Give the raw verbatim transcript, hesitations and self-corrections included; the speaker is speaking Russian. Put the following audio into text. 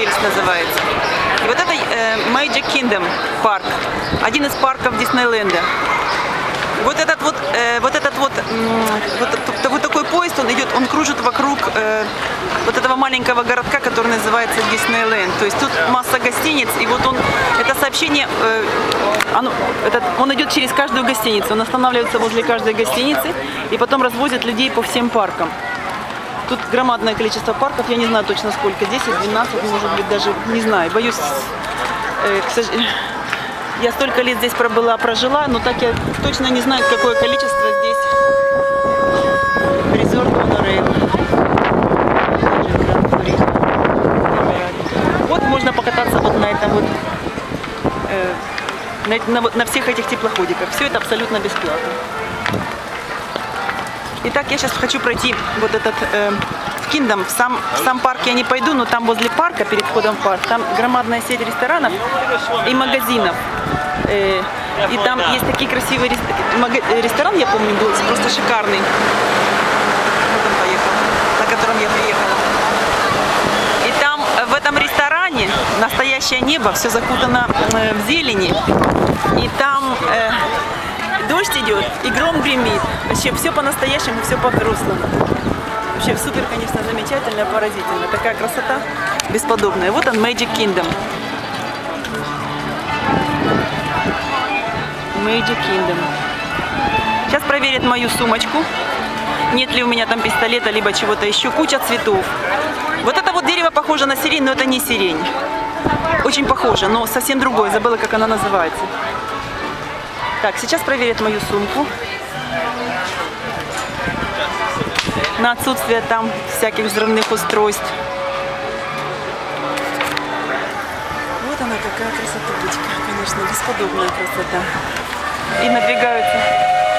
Trails называется. И вот это э, Magic Kingdom парк, один из парков Диснейленда. Вот этот вот, э, вот этот вот, вот, вот такой поезд, он идет, он кружит вокруг э, вот этого маленького городка, который называется Диснейленд. То есть тут масса гостиниц, и вот он, это сообщение, э, оно, этот, он идет через каждую гостиницу, он останавливается возле каждой гостиницы и потом развозит людей по всем паркам. Тут громадное количество парков, я не знаю точно сколько, десять, двенадцать, может быть, даже не знаю, боюсь, э, к сожалению. Я столько лет здесь пробыла, прожила, но так я точно не знаю, какое количество здесь Resort Monorail. Вот можно покататься вот на этом вот, э, на, на, на всех этих теплоходиках. Все это абсолютно бесплатно. Итак, я сейчас хочу пройти вот этот э, Kingdom. В сам, в сам парк я не пойду, но там возле парка, перед входом в парк, там громадная сеть ресторанов и магазинов. Э, и там есть такие красивые ресторан, я помню, был просто шикарный. Вот он поехал, на котором я приехала. И там в этом ресторане настоящее небо, все закутано э, в зелени. И там э, дождь идет, и гром гремит. Вообще все по-настоящему, все по-взрослому. Вообще супер, конечно, замечательно, поразительно. Такая красота бесподобная. Вот он, Magic Kingdom. Magic Kingdom. Сейчас проверят мою сумочку. Нет ли у меня там пистолета, либо чего-то еще. Куча цветов. Вот это вот дерево похоже на сирень, но это не сирень. Очень похоже, но совсем другое. Забыла, как она называется. Так, сейчас проверят мою сумку. На отсутствие там всяких взрывных устройств. Вот она какая красотулечка, конечно, бесподобная красота. И надвигаются